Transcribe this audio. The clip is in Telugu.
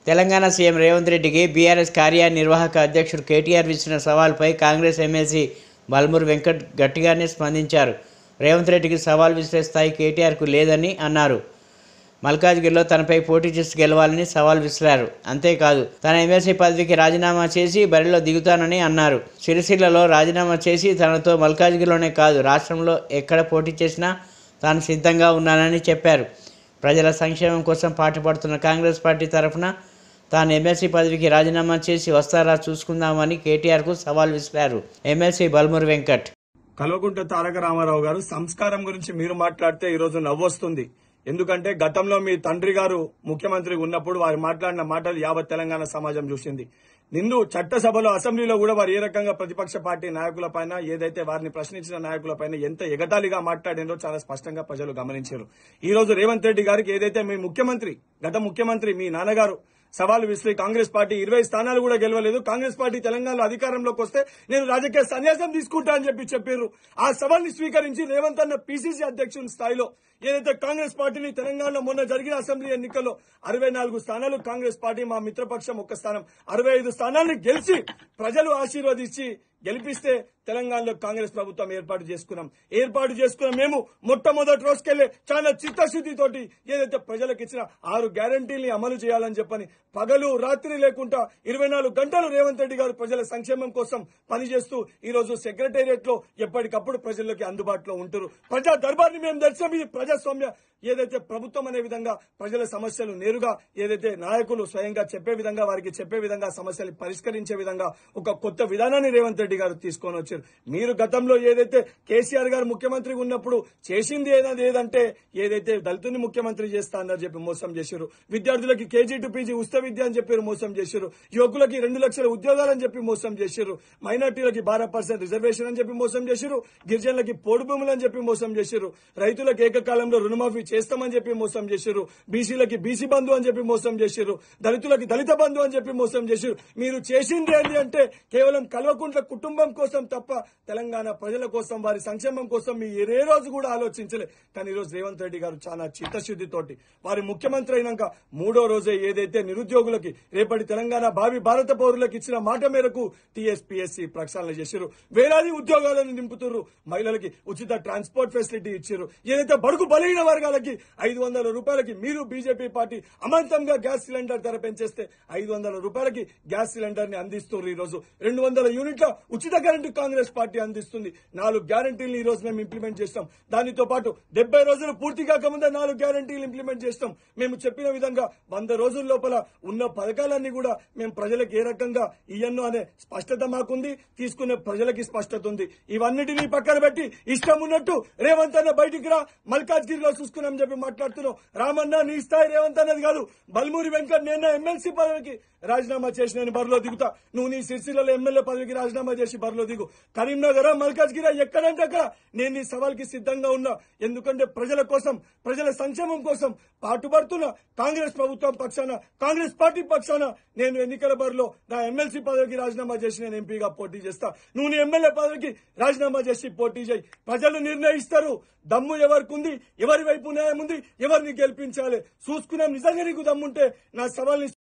తెలంగాణ సీఎం రేవంత్ రెడ్డికి బీఆర్ఎస్ కార్యనిర్వాహక అధ్యక్షుడు కేటీఆర్ విసిరిన సవాల్పై కాంగ్రెస్ ఎమ్మెల్సీ బల్మూరు వెంకట్ గట్టిగానే స్పందించారు. రేవంత్ రెడ్డికి సవాల్ విసిరే స్థాయి కేటీఆర్కు లేదని అన్నారు. మల్కాజ్గిరిలో తనపై పోటీ చేసి గెలవాలని సవాల్ విసిరారు. అంతేకాదు తన ఎమ్మెల్సీ పదవికి రాజీనామా చేసి బరిలో దిగుతానని అన్నారు. సిరిసిల్లలో రాజీనామా చేసి తనతో మల్కాజ్గిరిలోనే కాదు రాష్ట్రంలో ఎక్కడ పోటీ చేసినా తాను సిద్ధంగా ఉన్నానని చెప్పారు. ప్రజల సంక్షేమం కోసం పాటుపడుతున్న కాంగ్రెస్ పార్టీ తరఫున తాను ఎమ్మెల్సీ పదవికి రాజీనామా చేసి వస్తారా చూసుకుందామని కేటీఆర్కు సవాల్ విసిరారు ఎమ్మెల్సీ బల్మూరు వెంకట్. కల్వకుంట్ల తారక రామారావు గారు, సంస్కారం గురించి మీరు మాట్లాడితే ఈరోజు నవ్వొస్తుంది. ఎందుకంటే గతంలో మీ తండ్రి గారు ముఖ్యమంత్రి ఉన్నప్పుడు వారు మాట్లాడిన మాటలు యావత్ తెలంగాణ సమాజం చూసింది. నిండు చట్టసభలో అసెంబ్లీలో కూడా వారు ఏ రకంగా ప్రతిపక్ష పార్టీ నాయకులపైన, ఏదైతే వారిని ప్రశ్నించిన నాయకులపైన ఎంత ఎగతాళిగా మాట్లాడినో చాలా స్పష్టంగా ప్రజలు గమనించారు. ఈ రోజు రేవంత్ రెడ్డి గారికి ఏదైతే మీ ముఖ్యమంత్రి, గత ముఖ్యమంత్రి మీ నాన్నగారు సవాలు విసిరి కాంగ్రెస్ పార్టీ 20 స్థానాలు కూడా గెలవలేదు, కాంగ్రెస్ పార్టీ తెలంగాణలో అధికారంలోకి వస్తే నేను రాజకీయ సన్యాసం తీసుకుంటా అని చెప్పారు. ఆ సవాల్ని స్వీకరించి రేవంత్ అన్న పీసీసీ అధ్యక్షుని స్థాయిలో ఏదైతే కాంగ్రెస్ పార్టీని తెలంగాణలో మొన్న జరిగిన అసెంబ్లీ ఎన్నికల్లో 64 స్థానాలు కాంగ్రెస్ పార్టీ, మా మిత్రపక్షం 1 స్థానం, 65 స్థానాలను గెలిచి ప్రజలు ఆశీర్వదించి గెలిపిస్తే తెలంగాణలో కాంగ్రెస్ ప్రభుత్వం ఏర్పాటు చేసుకున్నాం. మేము మొట్టమొదటి రోజుకెళ్లే చాలా చిత్తశుద్దితోటి ఏదైతే ప్రజలకు ఇచ్చిన 6 గ్యారంటీల్ని అమలు చేయాలని చెప్పని పగలు రాత్రి లేకుండా 24 గంటలు రేవంత్ రెడ్డి గారు ప్రజల సంక్షేమం కోసం పనిచేస్తూ ఈ రోజు సెక్రటేరియట్ లో ఎప్పటికప్పుడు ప్రజల్లోకి అందుబాటులో ఉంటారు. ప్రజా దర్బార్ని మేము దర్శనం, ఇది ప్రజాస్వామ్య ఏదైతే ప్రభుత్వం అనే విధంగా ప్రజల సమస్యలు నేరుగా ఏదైతే నాయకులు స్వయంగా చెప్పే విధంగా, వారికి చెప్పే విధంగా, సమస్యలు పరిష్కరించే విధంగా ఒక కొత్త విధానాన్ని రేవంత్ రెడ్డి గారు తీసుకొని వచ్చారు. మీరు గతంలో ఏదైతే కేసీఆర్ గారు ముఖ్యమంత్రి ఉన్నప్పుడు చేసింది ఏదంటే ఏదైతే దళితుని ముఖ్యమంత్రి చేస్తా అన్నారు చెప్పి మోసం చేశారు. విద్యార్థులకి కేజీ టు పీజీ ఉచిత విద్య అని చెప్పి మోసం చేశారు. యువకులకి 2 లక్షల ఉద్యోగాలని చెప్పి మోసం చేశారు. మైనార్టీలకి 12% రిజర్వేషన్ అని చెప్పి మోసం చేశారు. గిరిజనులకి పోడు భూములు అని చెప్పి మోసం చేశారు. రైతులకు ఏకకాలంలో రుణమాఫీ చేస్తామని చెప్పి మోసం చేశారు. బీసీలకి బీసీ బంధు అని చెప్పి మోసం చేశారు. దళితులకి దళిత బంధు అని చెప్పి మోసం చేశారు. మీరు చేసింది ఏంటి అంటే కేవలం కల్వకుంట్ల కుటుంబం కోసం తప్ప తెలంగాణ ప్రజల కోసం, వారి సంక్షేమం కోసం మీ ఏ రోజు కూడా ఆలోచించలే. కానీ ఈ రోజు రేవంత్ రెడ్డి గారు చాలా చిత్తశుద్దితోటి వారి ముఖ్యమంత్రి అయినాక 3వ రోజే ఏదైతే నిరుద్యోగులకి, రేపటి తెలంగాణ భావి భారత పౌరులకు ఇచ్చిన మాట మేరకు టీఎస్పీఎస్సీ ప్రక్షాళన చేశారు. వేలాది ఉద్యోగాలను నింపుతున్నారు. మహిళలకి ఉచిత ట్రాన్స్పోర్ట్ ఫెసిలిటీ ఇచ్చారు. ఏదైతే బడుగు బలహీన వర్గాలకి 500 రూపాయలకి మీరు బీజేపీ పార్టీ అమాంతంగా గ్యాస్ సిలిండర్ ధర పెంచేస్తే 500 రూపాయలకి గ్యాస్ సిలిండర్ ని అందిస్తున్నారు. ఈ రోజు 200 యూనిట్ల ఉచిత కరెంటు కాంగ్రెస్ పార్టీ అందిస్తుంది. 4 గ్యారంటీలు ఈ రోజు మేము ఇంప్లిమెంట్ చేస్తాం. దానితో పాటు 70 రోజులు పూర్తి కాకముందే 4 గ్యారంటీలు ఇంప్లిమెంట్ చేస్తాం. మేము చెప్పిన విధంగా 100 రోజుల లోపల ఉన్న పథకాలన్నీ కూడా మేము ప్రజలకు ఏ రకంగా ఇయ్యను అనే స్పష్టత మాకుంది, తీసుకునే ప్రజలకి స్పష్టత ఉంది. ఇవన్నిటినీ పక్కన పెట్టి ఇష్టం ఉన్నట్టు రేవంత్ అన్న బయటికి రా, మల్కాజ్గిరిలో చూసుకున్నాం చెప్పి మాట్లాడుతున్నావు. రామన్న నీ స్థాయి రేవంత్ అన్నది కాదు. బల్మూరి వెంకట్ నేను ఎమ్మెల్సీ పదవికి రాజీనామా చేసి నేను బరిలో దిగుతా, నువ్వు నీ సిరిసిల్లలో ఎమ్మెల్యే పదవికి రాజీనామా చేసి బరిలో దిగు. కరీంనగర్, మల్కాజ్గిరి ఎక్కడంటే అక్కడ నేను నీ సవాల్కి సిద్ధంగా ఉన్నా. ఎందుకంటే ప్రజల కోసం, ప్రజల సంక్షేమం కోసం పాటుపడుతున్న కాంగ్రెస్ ప్రభుత్వం పక్షాన, కాంగ్రెస్ పార్టీ పక్షాన నేను ఎన్నికల బరిలో నా ఎమ్మెల్సీ పదవికి రాజీనామా చేసి నేను ఎంపీగా పోటీ చేస్తా. నువ్వు నీ ఎమ్మెల్యే పదవికి రాజీనామా చేసి పోటీ చేయి. ప్రజలు నిర్ణయిస్తారు దమ్ము ఎవరికి ఉంది, ఎవరి వైపు న్యాయం ఉంది, ఎవరిని గెలిపించాలి చూసుకున్నాం. నిజంగా నీకు దమ్ముంటే నా సవాల్ని